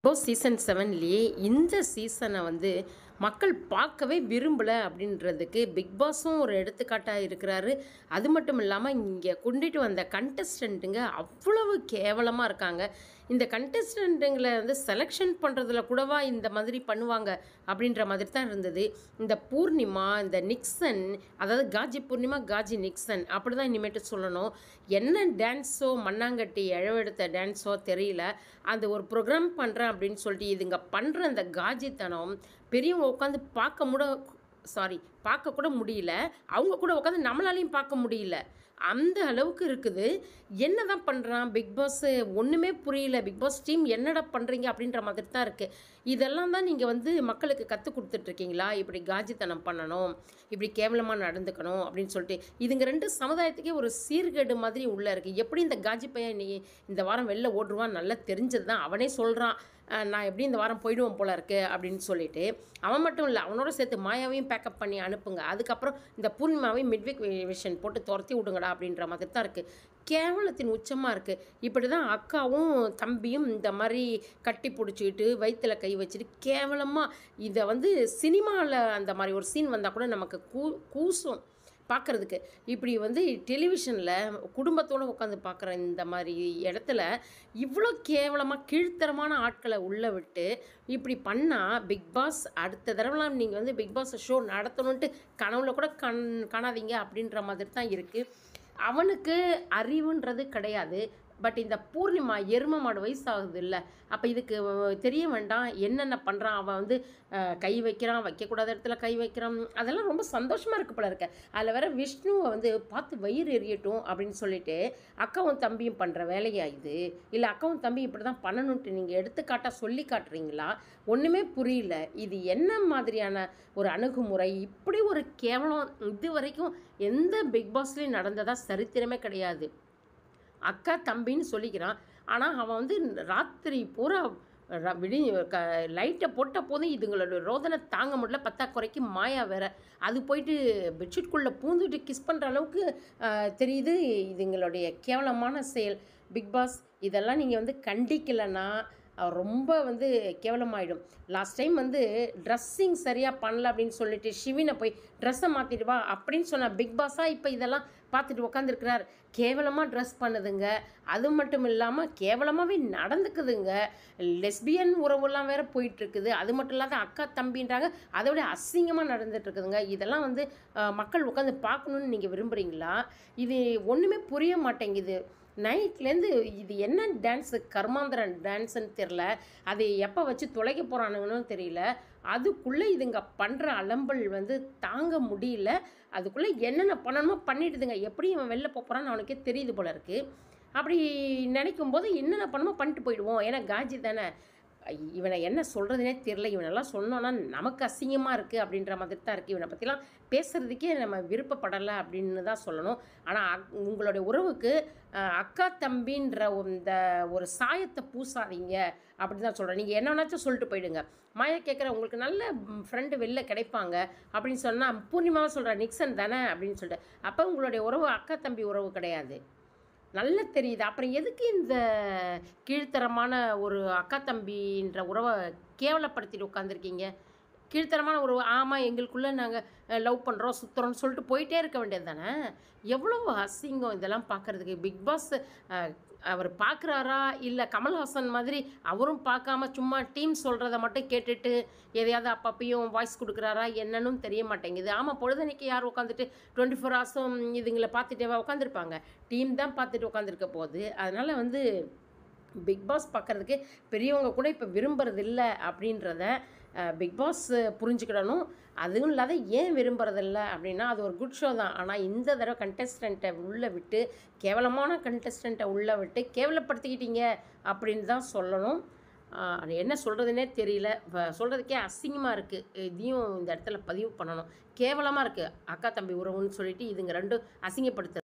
இப்போ சீசன் 7லயே இந்த சீசனை வந்து மக்கள் பார்க்கவே விரும்பலை அப்படின்றதுக்கு பிக் பாஸும் ஒரு எடுத்துக்காட்டாக இருக்கிறாரு. அது மட்டும் இல்லாமல் இங்கே கொண்டுட்டு வந்த கண்டஸ்டண்ட்டுங்க அவ்வளவு கேவலமாக இருக்காங்க. இந்த கண்டஸ்டண்ட்டுங்களை வந்து செலெக்ஷன் பண்ணுறதுல கூடவா இந்த மாதிரி பண்ணுவாங்க அப்படின்ற மாதிரி தான் இருந்தது. இந்த பூர்ணிமா, இந்த நிக்சன், அதாவது காஜி பூர்ணிமா, காஜி நிக்சன் அப்படி தான் இனிமேட்டு சொல்லணும். என்ன டான்ஸோ, மண்ணாங்கட்டி எழவெடுத்த டான்ஸோ தெரியல. அந்த ஒரு ப்ரோக்ராம் பண்ணுறேன் அப்படின்னு சொல்லிட்டு இதுங்க பண்ணுற அந்த காஜித்தனம் பெரியவங்க உட்காந்து பார்க்க கூட முடியல. அவங்க கூட உட்காந்து நம்மளாலையும் பார்க்க முடியல. அந்த அளவுக்கு இருக்குது. என்ன தான் பண்ணுறான் பிக் பாஸ், ஒன்றுமே புரியல. பிக் பாஸ் டீம் என்னடா பண்ணுறீங்க அப்படின்ற மாதிரி தான் இருக்குது. இதெல்லாம் தான் நீங்கள் வந்து மக்களுக்கு கற்றுக் கொடுத்துட்ருக்கீங்களா? இப்படி காஜித்தனம் பண்ணணும், இப்படி கேவலமாக நடந்துக்கணும் அப்படின்னு சொல்லிட்டு இதுங்க ரெண்டு சமுதாயத்துக்கே ஒரு சீர்கேடு மாதிரி உள்ளே இருக்குது. எப்படி இந்த காஜி பையன் இந்த வாரம் வெளில ஓடுருவான் நல்லா தெரிஞ்சது தான். அவனே சொல்கிறான், நான் எப்படி இந்த வாரம் போயிடுவோம் போல இருக்குது அப்படின்னு சொல்லிட்டு. அவன் மட்டும் இல்லை, அவனோட சேர்த்து மாயாவையும் பேக்கப் பண்ணி அனுப்புங்க. அதுக்கப்புறம் இந்த பூர்ணிமாவையும் மிட்விக் விஷன் போட்டு துரத்தி விடுங்கடா அப்படின்ற மாதிரி தான் இருக்குது. கேவலத்தின் உச்சமாக இருக்குது. இப்படி தான் அக்காவும் தம்பியும் இந்த மாதிரி கட்டி பிடிச்சிக்கிட்டு வயிற்றில் கை வச்சுட்டு கேவலமாக இதை வந்து சினிமாவில் அந்த மாதிரி ஒரு சீன் வந்தால் கூட நமக்கு கூசும் பார்க்குறதுக்கு. இப்படி வந்து டெலிவிஷனில் குடும்பத்தோடு உட்காந்து பார்க்குற இந்த மாதிரி இடத்துல இவ்வளோ கேவலமாக கீழ்த்தரமான ஆட்களை உள்ளே விட்டு இப்படி பண்ணால் பிக் பாஸ் அடுத்த தடவைலாம் நீங்கள் வந்து பிக் பாஸ் ஷோ நடத்தணுன்ட்டு கனவுல கூட காணாதீங்க அப்படின்ற மாதிரி தான் இருக்குது. அவனுக்கு அறிவுன்றது கிடையாது. பட் இந்த பூர்ணிமா எரும மாடு வயசாகுது இல்லை, அப்போ இதுக்கு தெரிய வேண்டாம் என்னென்ன பண்ணுறான். அவன் வந்து கை வைக்கிறான், வைக்கக்கூடாத இடத்துல கை வைக்கிறான். அதெல்லாம் ரொம்ப சந்தோஷமாக இருக்கு போல இருக்க. அதில் வேற விஷ்ணுவை வந்து பார்த்து வயிறு எரியட்டும் அப்படின்னு சொல்லிட்டு அக்காவும் தம்பியும் பண்ணுற வேலையா இது? இல்லை அக்காவும் தம்பியும் இப்படி தான் பண்ணணுன்ட்டு நீங்கள் எடுத்துக்காட்டாக சொல்லி காட்டுறீங்களா? ஒன்றுமே புரியல. இது என்ன மாதிரியான ஒரு அணுகுமுறை? இப்படி ஒரு கேவலம் இது வரைக்கும் எந்த பிக் பாஸ்லேயும் நடந்ததா சரித்திரமே கிடையாது. அக்கா தம்பின்னு சொல்லிக்கிறான், ஆனால் அவன் வந்து ராத்திரி பூரா லைட்டை போட்ட போதும் இதுங்களோட ரோதனை தாங்க முடியல. பத்தாக்குறைக்கு மாயா வேற அது போயிட்டு பெட்ஷீட்குள்ளே பூந்துட்டு கிஸ் பண்ணுற அளவுக்கு தெரியுது. இதுங்களுடைய கேவலமான செயல். பிக் பாஸ் இதெல்லாம் நீங்கள் வந்து கண்டிக்கலைன்னா ரொம்ப வந்து கேவலமாயிடும். லாஸ்ட் டைம் வந்து ட்ரெஸ்ஸிங் சரியாக பண்ணல அப்படின்னு சொல்லிட்டு ஷிவினை போய் ட்ரெஸ்ஸை மாற்றிட்டு வா அப்படின்னு சொன்னால் பிக் பாஸாக இப்போ இதெல்லாம் பார்த்துட்டு உட்காந்துருக்கிறார். கேவலமாக ட்ரெஸ் பண்ணுதுங்க. அது மட்டும் இல்லாமல் கேவலமாகவே நடந்துக்குதுங்க. லெஸ்பியன் உறவுலாம் வேறு போயிட்டுருக்குது. அது மட்டும் இல்லாத அக்கா தம்பின்றாங்க, அதோட அசிங்கமாக நடந்துகிட்ருக்குதுங்க. இதெல்லாம் வந்து மக்கள் உட்காந்து பார்க்கணுன்னு நீங்கள் விரும்புகிறீங்களா? இது ஒன்றுமே புரிய மாட்டேங்குது. நைட்லேருந்து இது என்ன டான்ஸு, கர்மாந்திரன் டான்ஸுன்னு தெரில. அது எப்போ வச்சு தொலைக்க போகிறானுங்கன்னு தெரியல. அதுக்குள்ளே இதுங்க பண்ணுற அலம்பல் வந்து தாங்க முடியல. அதுக்குள்ளே என்னென்ன பண்ணணுமோ பண்ணிடுதுங்க. எப்படி இவன் வெளில போகிறான்னு அவனுக்கே தெரியுது போல இருக்குது. அப்படி நினைக்கும் போது என்னென்ன பண்ணணுமோ பண்ணிட்டு போயிடுவோம். ஏன்னா காஜி தானே. இவனை என்ன சொல்கிறதுனே தெரில. இவனெல்லாம் சொன்னோன்னா நமக்கு அசிங்கமாக இருக்குது அப்படின்ற மாதிரி தான் இருக்குது. இவனை பற்றிலாம் பேசுகிறதுக்கே நம்ம விருப்பப்படலை அப்படின்னு தான் சொல்லணும். ஆனால் உங்களுடைய உறவுக்கு அக்கா தம்பின்ற இந்த ஒரு சாயத்தை பூசாதீங்க அப்படின்னு தான் சொல்கிறேன். நீங்கள் என்ன வேணாச்சும் சொல்லிட்டு போயிடுங்க. மாயா கேட்குற உங்களுக்கு நல்ல ஃப்ரெண்டு வெளில கிடைப்பாங்க அப்படின்னு சொன்னால் பூர்ணிமாவை சொல்கிற நிக்சன் தானே அப்படின்னு சொல்லிட்டு, அப்போ உங்களுடைய உறவு அக்கா தம்பி உறவு கிடையாது. நல்லா தெரியுது. அப்புறம் எதுக்கு இந்த கீழ்த்தரமான ஒரு அக்கா தம்பின்ற உறவை கேவலப்படுத்திட்டு உட்காந்துருக்கீங்க? கீழ்த்தரமான உறவு, ஆமாம் எங்களுக்குள்ளே நாங்கள் லவ் பண்ணுறோம் சுற்றுறோன்னு சொல்லிட்டு போயிட்டே இருக்க வேண்டியது தானே. எவ்வளோ அசிங்கம் இதெல்லாம் பார்க்குறதுக்கு. பிக் பாஸ் அவர் பார்க்குறாரா இல்லை கமல்ஹாசன் மாதிரி அவரும் பார்க்காம சும்மா டீம் சொல்கிறத மட்டும் கேட்டுட்டு எதையாவது அப்பப்பையும் வாய்ஸ் கொடுக்குறாரா என்னன்னு தெரிய மாட்டேங்குது. ஆமாம், பொழுதன்னைக்கு யார் உட்காந்துட்டு 24 ஹவர்ஸும் இதுங்களை பார்த்துட்டேவா உட்காந்துருப்பாங்க? டீம் தான் பார்த்துட்டு உட்காந்துருக்க போகுது. அதனால் வந்து பிக் பாஸ் பார்க்குறதுக்கு பெரியவங்க கூட இப்போ விரும்புறதில்லை அப்படின்றத பிக் பாஸ் புரிஞ்சுக்கிடணும். அதுவும் இல்லாத ஏன் விரும்புறதில்ல அப்படின்னா அது ஒரு குட் ஷோ தான். ஆனால் இந்த தடவை கண்டெஸ்டண்ட்டை உள்ளே விட்டு கேவலமான கண்டெஸ்டண்ட்டை உள்ளே விட்டு கேவலப்படுத்திக்கிட்டீங்க அப்படின்னு தான் சொல்லணும். அது என்ன சொல்கிறதுனே தெரியல. சொல்கிறதுக்கே அசிங்கமாக இருக்குது. இதையும் இந்த இடத்துல பதிவு பண்ணணும். கேவலமாக இருக்குது. அக்கா தம்பி உறவுன்னு சொல்லிட்டு இதுங்க ரெண்டும் அசிங்கப்படுத்து